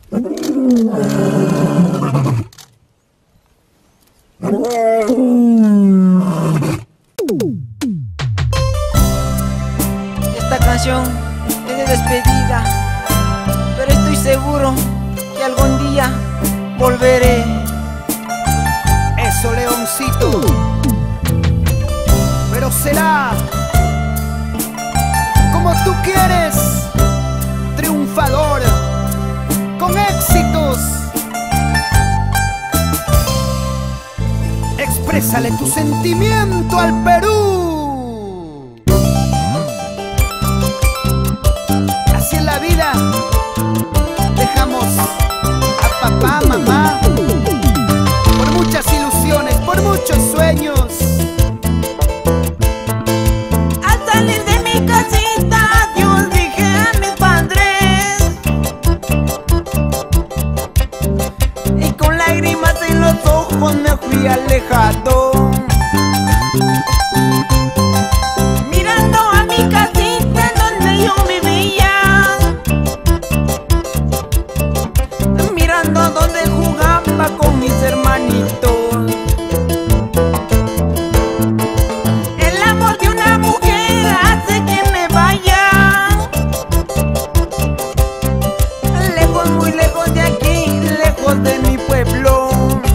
Esta canción es de despedida, pero estoy seguro que algún día volveré. Eso, Leoncito, pero será como tú quieres, triunfador, con éxitos. Exprésale tu sentimiento al Perú. Así en la vida dejamos a papá, mamá, por muchas ilusiones, por muchos sueños. Al salir de mi casita, Dios dije a mis padres, y con lágrimas en los ojos me fui alejado, mirando a mi casita donde yo vivía, mirando donde jugaba con mis hermanitos. El amor de una mujer hace que me vaya lejos, muy lejos de aquí, lejos de mi pueblo.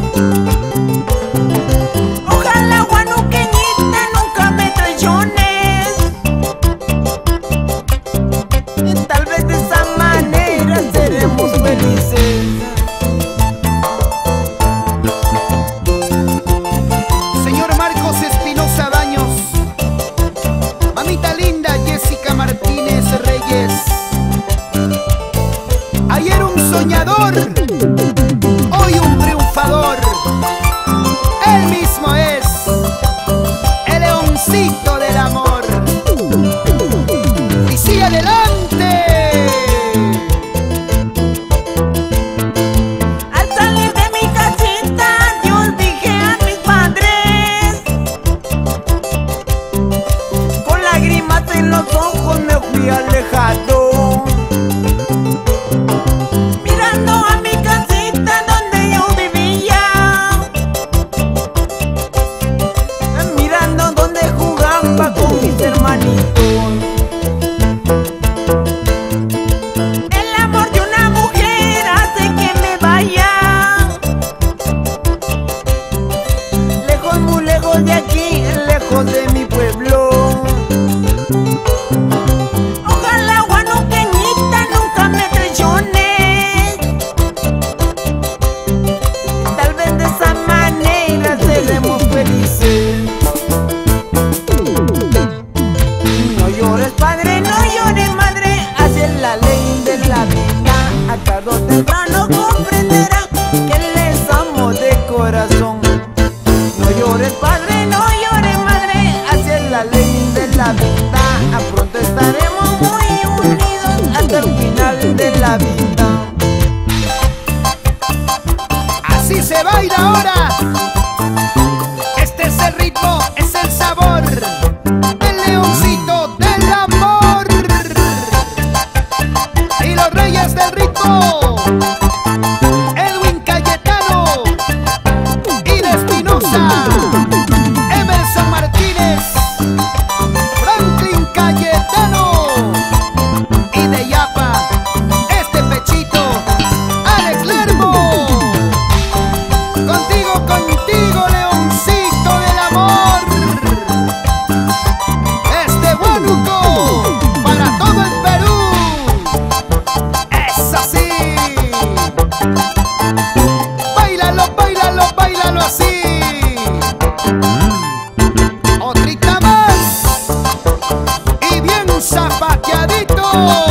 Ojalá, guanuqueñita, nunca me traiciones. Tal vez de esa manera seremos felices. Señor Marcos Espinosa Baños, mamita linda Jessica Martínez Reyes. Ayer un soñador, hoy un triunfador. Él mismo es el leoncito del amor. Y sigue adelante. Al salir de mi casita, Dios dije a mis padres, con lágrimas en los ojos me fui alejado, mirando a mi casita donde yo vivía, mirando donde jugaba con mis hermanitos. El amor de una mujer hace que me vaya lejos, muy lejos de aquí, lejos de mi pueblo. Ojalá, guanuqueñita, nunca me traiciones. Tal vez de esa manera seremos felices. No llores, padre, no llores, madre, así es la ley de la vida. A tarde o temprano comprenderán que les amo de corazón. No llores, padre, no llores, madre, así es la ley de la vida. A pronto estaremos muy unidos hasta el final de la vida. Así se baila ahora. Este es el ritmo, es el sabor del leoncito del amor. Y los reyes del ritmo, Edwin Cayetano y de Espinosa, Emerson Martínez, Franklin Cayetano y de Yapa, este pechito, Alex Lermo. Contigo, contigo, leoncito del amor. Este Huánuco para todo el Perú. Es así. Báilalo, báilalo, báilalo así. Otrita más y bien zapateadito.